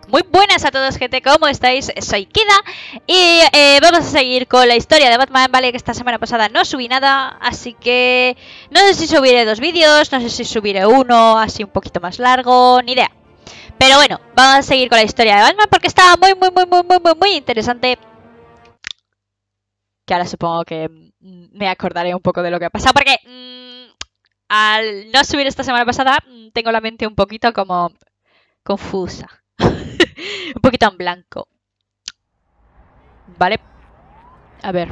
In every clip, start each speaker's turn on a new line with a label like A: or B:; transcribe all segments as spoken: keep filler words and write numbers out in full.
A: Muy buenas a todos, gente, ¿cómo estáis? Soy Kida y eh, vamos a seguir con la historia de Batman, vale, que esta semana pasada no subí nada, así que no sé si subiré dos vídeos, no sé si subiré uno así un poquito más largo, ni idea. Pero bueno, vamos a seguir con la historia de Batman porque estaba muy, muy, muy, muy, muy, muy, muy interesante. Que ahora supongo que me acordaré un poco de lo que ha pasado porque mmm, al no subir esta semana pasada tengo la mente un poquito como confusa. Un poquito en blanco. Vale. A ver.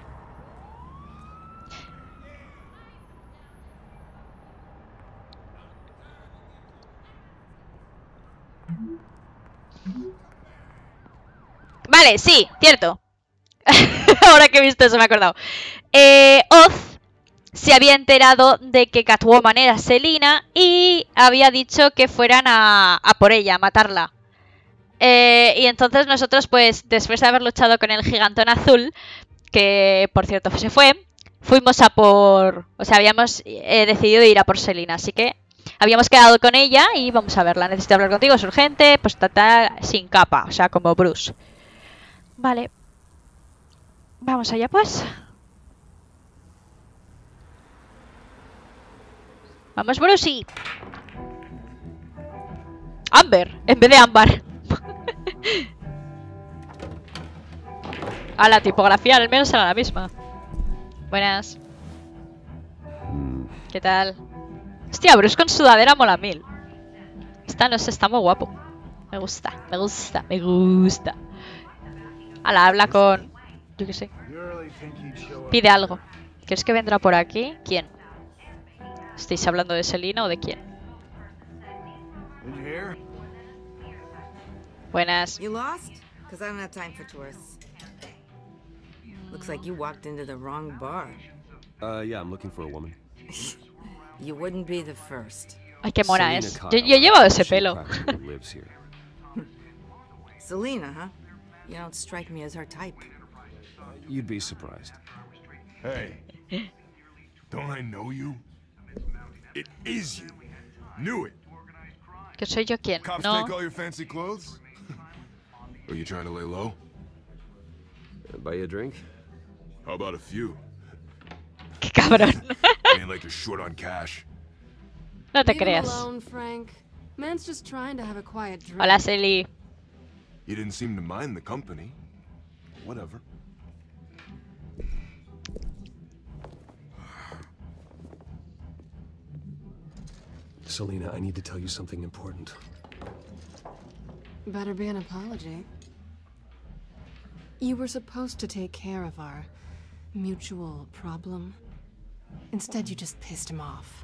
A: Vale, sí, cierto. Ahora que he visto eso me he acordado. Eh, Oz se había enterado de que Catwoman era Selina y había dicho que fueran a, a por ella, a matarla. Eh, y entonces nosotros, pues, después de haber luchado con el gigantón azul, que por cierto se fue, fuimos a por... O sea, habíamos eh, decidido ir a por Selina, así que habíamos quedado con ella y vamos a verla. Necesito hablar contigo, es urgente, pues está sin capa, o sea, como Bruce. Vale. Vamos allá, pues. Vamos, Brucey. Amber, en vez de Ámbar. A la tipografía al menos era la misma. Buenas. ¿Qué tal? Hostia, Bruce con sudadera mola mil. Esta no sé, está muy guapo. Me gusta, me gusta, me gusta. Ala, habla con... Yo qué sé. Pide algo. ¿Crees que vendrá por aquí? ¿Quién? ¿Estáis hablando de Selina o de quién? Buenas.
B: You lost? Because I don't have time for tourists. Looks like you walked into the wrong bar.
C: Uh, yeah, I'm looking for a woman.
B: You wouldn't be the first.
A: Ay, qué mona es. Yo, yo llevo ese pelo.
B: Selina, huh? You don't strike me as her type.
C: You'd be surprised.
D: Hey, don't I know you? It is you. Knew it.
A: ¿Que soy yo quién?
D: Cops
A: No.
D: take all your fancy clothes? Are you trying to lay low?
C: Uh, buy you a drink?
D: How about a few?
A: Qué cabrón.
D: Ain't like you're short on cash.
A: No te
E: Leave him
A: creas.
E: alone, Frank. Man's just trying to have a quiet drink.
A: Hola, Selly.
D: You didn't seem to mind the company. Whatever.
C: Selina, I need to tell you something important.
E: Better be an apology. You were supposed to take care of our mutual problem. Instead, you just pissed him off.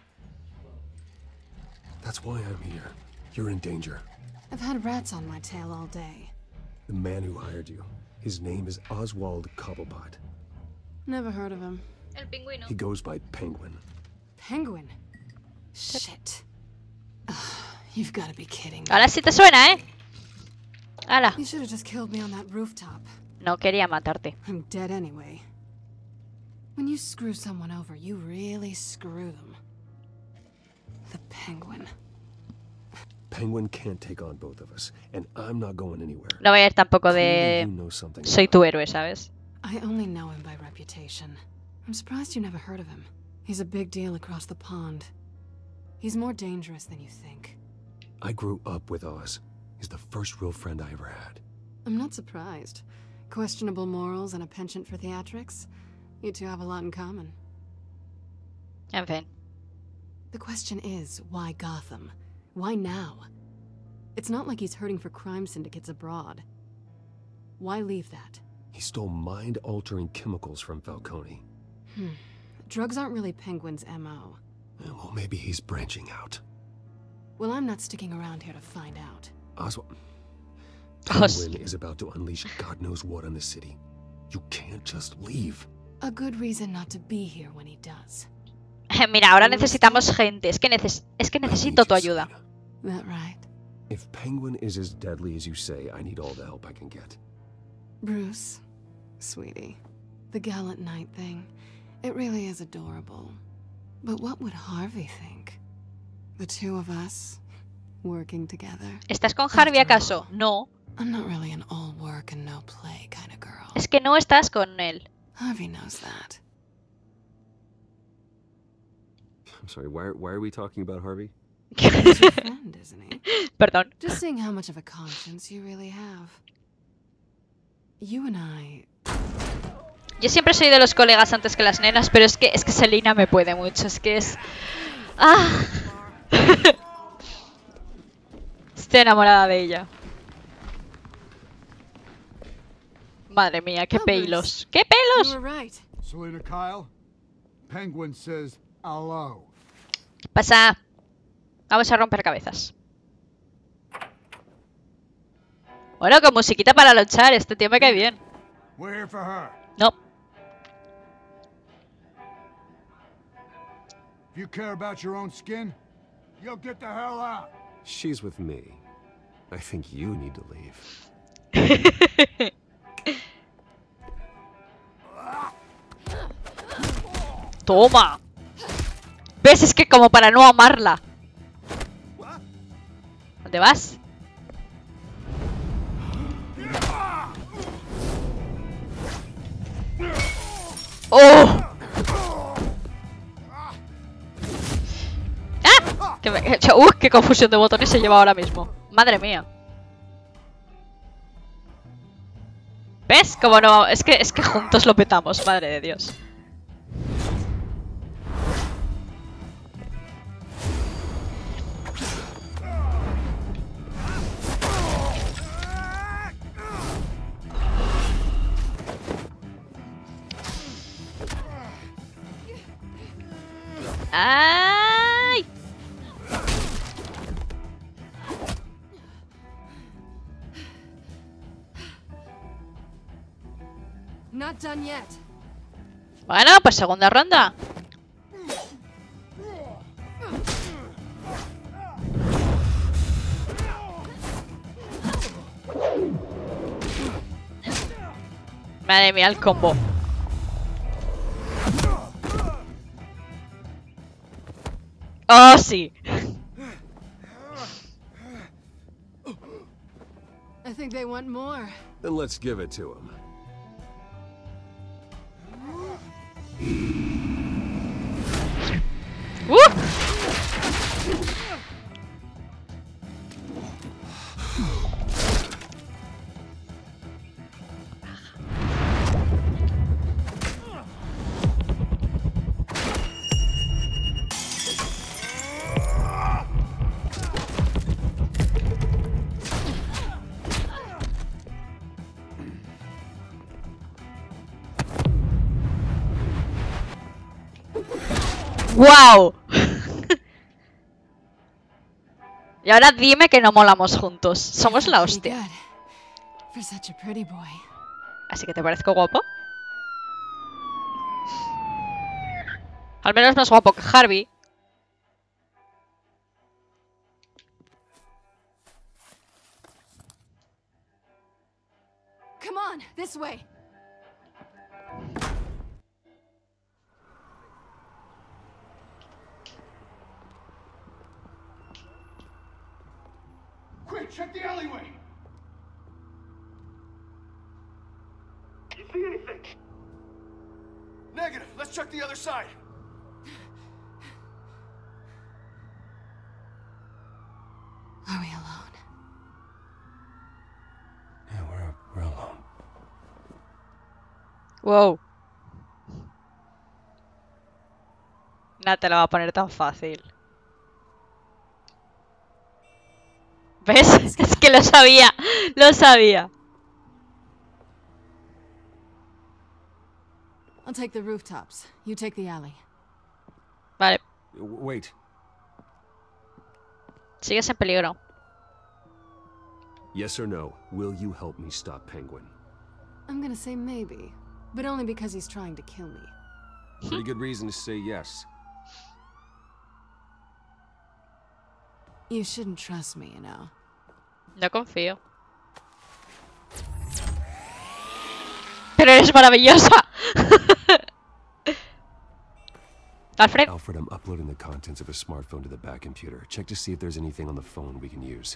C: That's why I'm here. You're in danger.
E: I've had rats on my tail all day.
C: The man who hired you, his name is Oswald Cobblepot.
E: Never heard of him.
A: El pingüino.
C: He goes by Penguin.
E: Penguin? Shit. Ugh, you've got to be kidding me.
A: Ahora sí te suena, ¿eh? Hala.
E: You should have just killed me on that rooftop.
A: No quería matarte.
E: I'm dead anyway. When you screw someone over, you really screw them. The Penguin.
C: Penguin can't take on both of us, and I'm not going anywhere.
A: No voy a ir tampoco
C: Clearly
A: de...
C: you know something
A: Soy
C: about
A: tu
C: him.
A: héroe, ¿sabes?
E: I only know him by reputation. I'm surprised you never heard of him. He's a big deal across the pond. He's more dangerous than you think.
C: I grew up with Oz. He's the first real friend I ever had.
E: I'm not surprised. Questionable morals and a penchant for theatrics. You two have a lot in common.
A: En fin.
E: The question is, why Gotham? Why now? It's not like he's hurting for crime syndicates abroad. Why leave that?
C: He stole mind-altering chemicals from Falcone.
E: Hmm. Drugs aren't really Penguin's M O.
C: Well, maybe he's branching out.
E: Well, I'm not sticking around here to find out.
C: Oswald...
A: Os-
C: Penguin is about to unleash God knows what on the city. You can't just leave.
E: A good reason not to be here when he does.
A: Mira, ahora necesitamos gente. Es que, neces es que necesito tu ayuda.
E: That right?
C: If Penguin is as deadly as you say, I need all the help I can get.
E: Bruce, sweetie, the gallant knight thing, it really is adorable. But what would Harvey think? The two of us, working together.
A: ¿Estás con Harvey acaso? No.
E: I'm not really an all work and no play kind of girl.
A: Es que no estás con él.
E: Harvey knows that.
C: I'm sorry, why, why are we talking about Harvey?
E: He's your friend, isn't he?
A: Perdón.
E: Just seeing how much of a conscience you really have. You and I...
A: Yo siempre soy de los colegas antes que las nenas, pero es que es que Selina me puede mucho. Es que es... ¡Ah! Estoy enamorada de ella. Madre mía, qué pelos. ¡Qué
E: You
A: pelos!
E: were right.
F: Selina Kyle, Penguin says hello.
A: Pasa. Vamos a romper cabezas. Bueno, con musiquita para luchar. Este tío me cae bien.
F: We're here for her.
A: No.
F: If you care about your own skin, you'll get the hell out.
C: She's with me. I think you need to leave.
A: Toma. ¿Ves? Es que como para no amarla. ¿Dónde vas? ¡Oh! ¡Ah! Que me... ¡Uh! ¡Qué confusión de botones se lleva ahora mismo! ¡Madre mía! ¿Ves? Como no... Es que, es que juntos lo petamos, madre de Dios. ¡Ay!
E: Not done yet.
A: Bueno, pues segunda ronda. Madre mía, el combo. Oh, sí.
E: I think they want more.
C: Then let's give it to him.
A: ¡Uh! ¡Wow! Y ahora dime que no molamos juntos. Somos la
E: Pretty
A: hostia.
E: good. For such a pretty boy.
A: Así que te parezco guapo. Al menos más guapo que Harvey.
E: Come on, this way.
F: Quick, check the alleyway.
D: You see anything?
F: Negative. Let's check the other side.
E: Are we alone?
C: Yeah, we're, we're alone.
A: Wow. No te lo va a poner tan fácil. ¿Ves? Es que lo sabía. Lo sabía.
E: I'll take the rooftops. You take the alley.
A: Vale.
C: W- Wait.
A: Sigues en peligro.
C: Yes or no? Will you help me stop Penguin?
E: I'm gonna say maybe, but only because he's trying to kill me.
C: Pretty good reason to say yes.
E: You shouldn't trust me, you know.
A: No confío. Pero eres maravillosa. Alfred.
C: Alfred, I'm uploading the contents of a smartphone to the back computer. Check to see if there's anything on the phone we can use.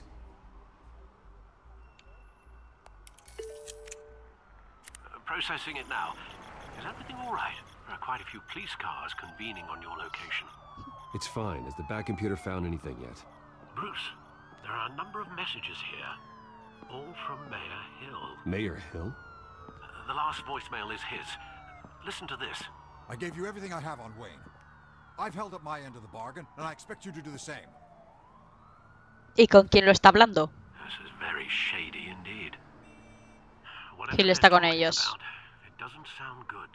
G: Uh, processing it now. Is everything all right? There are quite a few police cars convening on your location.
C: It's fine. Has the back computer found anything yet?
G: Bruce, there are a number of messages here. All from Mayor Hill.
C: Mayor Hill?
G: Uh, the last voicemail is his. Listen to this.
F: I gave you everything I have on Wayne. I've held up my end of the bargain, and I expect you to do the same.
A: ¿Y con quién lo está hablando?
G: This is very shady indeed.
A: Hill está con ellos.
G: About, it doesn't sound good.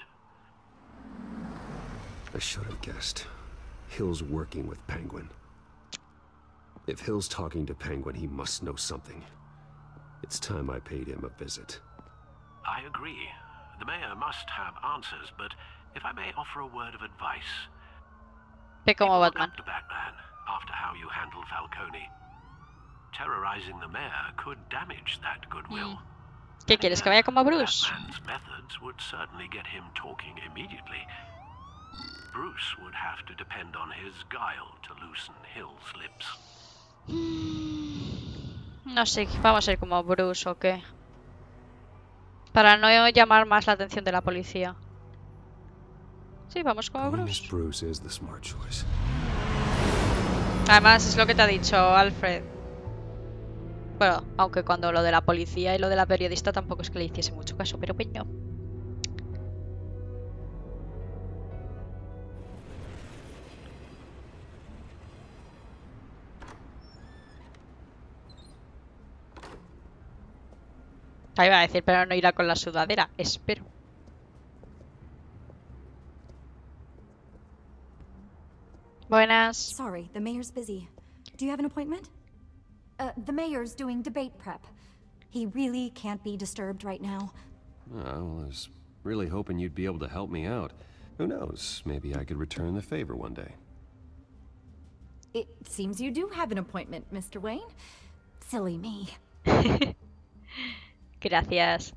C: I should have guessed. Hill's working with Penguin. If Hill's talking to Penguin, he must know something. It's time I paid him a visit.
G: I agree. The mayor must have answers, but if I may offer a word of advice.
A: Ve como
G: look
A: Batman.
G: up to Batman after how you handled Falcone. Terrorizing the mayor could damage that goodwill.
A: ¿Qué quieres, que vaya como Bruce?
G: Batman's methods would certainly get him talking immediately. Bruce would have to depend on his guile to loosen Hill's lips.
A: No sé, vamos a ir como Bruce o qué. Para no llamar más la atención de la policía. Sí, vamos como
C: Going as
A: Bruce.
C: Bruce is the smart choice.
A: Además, es lo que te ha dicho Alfred. Bueno, aunque cuando lo de la policía y lo de la periodista tampoco es que le hiciese mucho caso, pero bueno. Ahí va a decir, pero no irá con la sudadera, espero. Buenas.
H: Sorry, the mayor's busy. Do you have an appointment? Uh, the mayor's doing debate prep. He really can't be disturbed right now.
C: Oh, I was really hoping you'd be able to help me out. Who knows? Maybe I could return the favor one day.
H: It seems you do have an appointment, Mister Wayne. Silly me.
A: Gracias.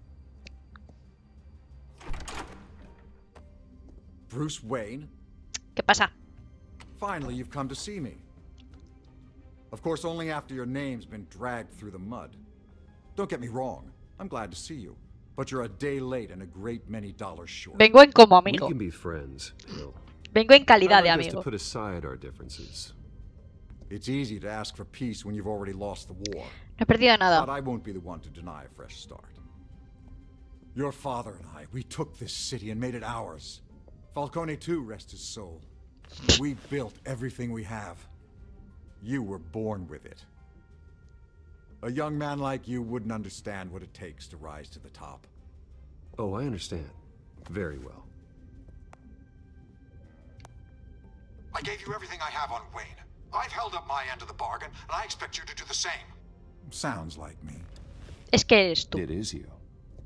F: Bruce Wayne?
A: ¿Qué pasa?
F: Finally, you've come to see me. Of course, only after your name's been dragged through the mud. Don't get me wrong. I'm glad to see you. But you're a day late and a great many dollars short.
A: Vengo en como
C: We
A: amigo.
C: can be friends, Hill.
A: Vengo en calidad
C: I'd
A: de
C: like us to
A: amigo.
C: put aside our differences.
F: It's easy to ask for peace when you've already lost the war.
A: No he perdido
F: But
A: nada.
F: I won't be the one to deny a fresh start. Your father and I, we took this city and made it ours. Falcone too, rest his soul. We built everything we have. You were born with it. A young man like you wouldn't understand what it takes to rise to the top.
C: Oh, I understand. Very well.
F: I gave you everything I have on Wayne. I've held up my end of the bargain, and I expect you to do the same. Sounds like me.
A: Es que eres tú.
C: It is you.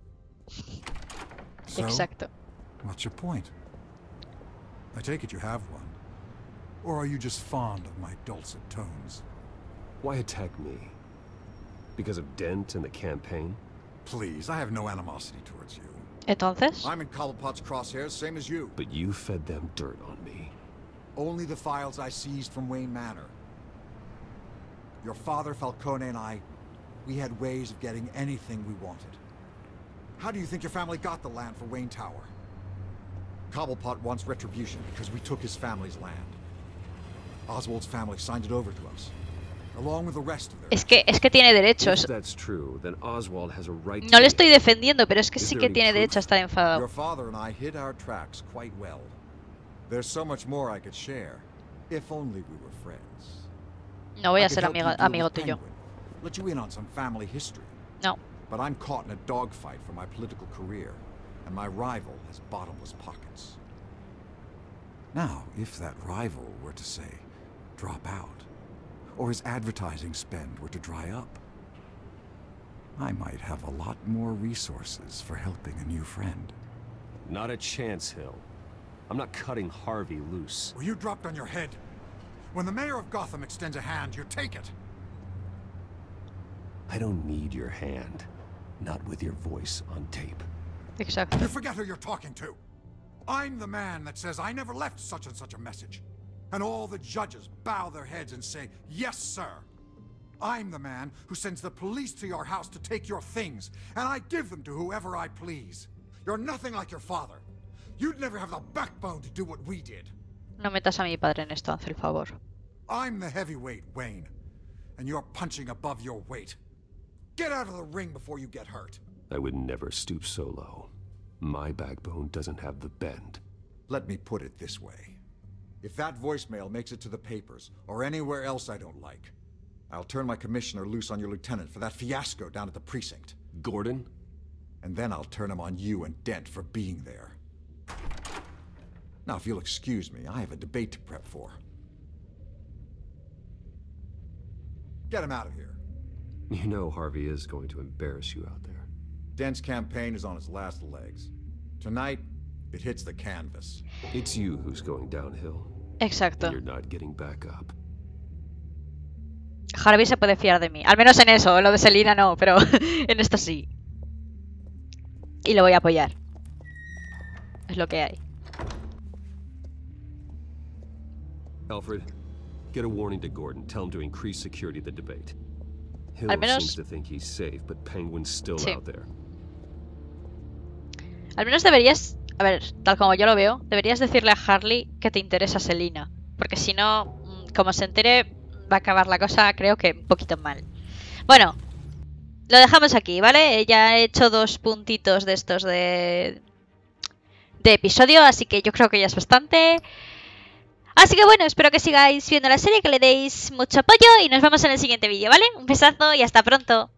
F: So,
A: Exacto.
F: what's your point? I take it you have one. Or are you just fond of my dulcet tones?
C: Why attack me? Because of Dent and the campaign?
F: Please, I have no animosity towards you.
A: Entonces,
F: I'm in Cobblepot's crosshairs, same as you.
C: But you fed them dirt on me.
F: Only the files I seized from Wayne Manor. Your father, Falcone, and I, we had ways of getting anything we wanted. How do you think your family got the land for Wayne Tower? Cobblepot wants retribution because we took his family's land. Oswald's family signed it over to us, along with the rest of their...
A: es que, es que tiene
C: If
A: derechos.
C: that's true, then Oswald has a right to
A: No le
C: be-
A: estoy defendiendo, pero es que
C: Is
A: sí
C: there
A: que
C: any
A: tiene
C: proof?
A: derecho a estar
F: Your
A: enfadado.
F: father and I hid our tracks quite well. There's so much more I could share, if only we were friends.
A: No voy
F: I
A: a
F: could
A: ser
F: help you
A: amigo,
F: deal
A: amigo
F: with
A: tuyo.
F: Penguin, let you in on some family history.
A: No.
F: But I'm caught in a dogfight for my political career, and my rival has bottomless pockets. Now, if that rival were to say, drop out, or his advertising spend were to dry up, I might have a lot more resources for helping a new friend.
C: Not a chance, Hill. I'm not cutting Harvey loose.
F: Well, you dropped on your head. When the mayor of Gotham extends a hand, you take it.
C: I don't need your hand. Not with your voice on tape.
A: Exacto.
F: You forget who you're talking to. I'm the man that says I never left such and such a message. And all the judges bow their heads and say, yes, sir. I'm the man who sends the police to your house to take your things, and I give them to whoever I please. You're nothing like your father. You'd never have the backbone to do what we did.
A: No metas a mi padre en esto, haz el favor.
F: I'm the heavyweight, Wayne, and you're punching above your weight. Get out of the ring before you get hurt.
C: I would never stoop so low. My backbone doesn't have the bend.
F: Let me put it this way. If that voicemail makes it to the papers, or anywhere else I don't like, I'll turn my commissioner loose on your lieutenant for that fiasco down at the precinct.
C: Gordon?
F: And then I'll turn him on you and Dent for being there. Now, if you'll excuse me, I have a debate to prep for. Get him out of here.
C: You know Harvey is going to embarrass you out there.
F: Dent's campaign is on its last legs. Tonight, it hits the canvas.
C: It's you who's going downhill.
A: Exacto.
C: And you're not getting back up.
A: Harvey se puede fiar de mí. Al menos en eso, lo de Selina no, pero en esto sí. Y lo voy a apoyar. Es lo que hay.
C: Alfred, get a warning to Gordon. Tell him to increase security at the debate. Hill
A: Al menos...
C: seems to think he's safe, but Penguin's still
A: sí.
C: out there.
A: Al menos deberías, a ver, tal como yo lo veo, deberías decirle a Harley que te interesa Selina. Porque si no, como se entere, va a acabar la cosa, creo que un poquito mal. Bueno, lo dejamos aquí, ¿vale? Ya he hecho dos puntitos de estos de, de episodio, así que yo creo que ya es bastante. Así que bueno, espero que sigáis viendo la serie, que le deis mucho apoyo y nos vemos en el siguiente vídeo, ¿vale? Un besazo y hasta pronto.